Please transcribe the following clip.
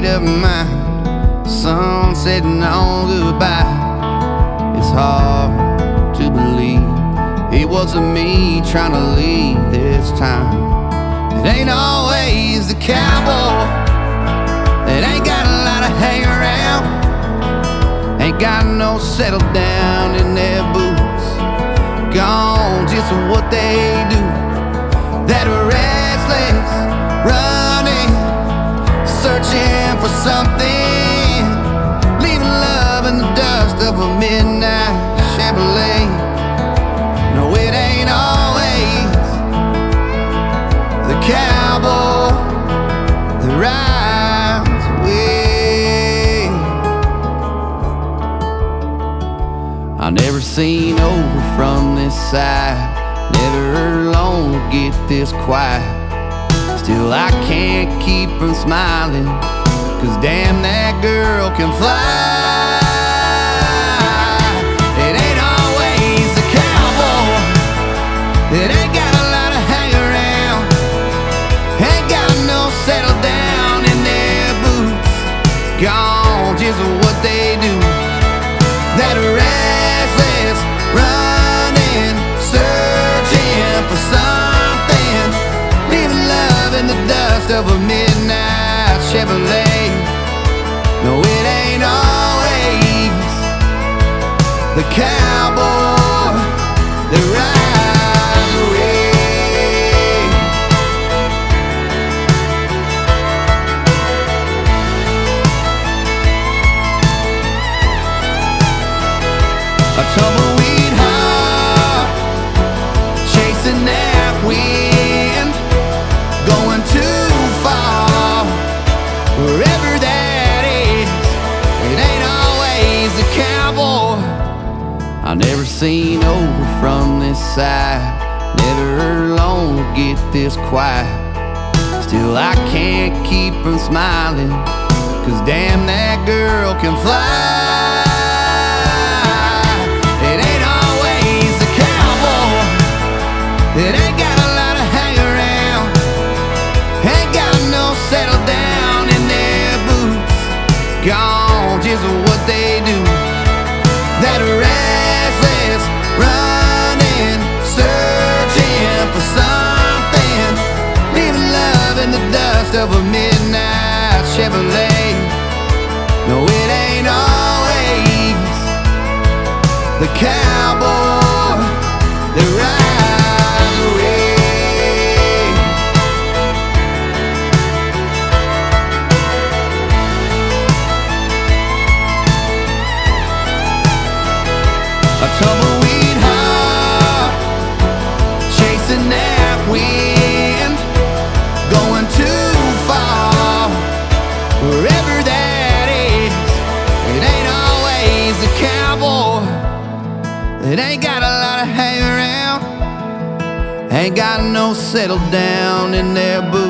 made up mind. Sun setting on goodbye. It's hard to believe it wasn't me trying to leave this time. It ain't always the cowboy that ain't got a lot of hang around, ain't got no settle down in their boots. Gone just what they do, that restless running, searching for something, leaving love in the dust of a midnight Chevrolet. No, it ain't always the cowboy that rides away. I never seen over from this side, never alone get this quiet. Still I can't keep from smiling, 'cause damn, that girl can fly. It ain't always the cowboy that ain't got a lot of hang around, ain't got no settle down in their boots. Gone just what they do, that restless running, searching for something, leaving love in the dust of a midnight Chevrolet. No, it ain't always the cowboy that rides away. A tumbleweed heart chasing that wind, going too far, wherever that is. It ain't always a cowboy. I never seen over from this side, never alone get this quiet. Still I can't keep from smiling, 'cause damn, that girl can fly. It ain't always the cowboy that ain't got a lot of hang around, ain't got no settle down in their boots. Gone just what they do, that restless running, searching for something, leaving love in the dust of a midnight Chevrolet. No, it ain't always the cowboy that rides away. A tumbleweed heart chasing that wind, going too far, wherever that is. It ain't always the cowboy that ain't got a lot of hang around, ain't got no settle down in their boots.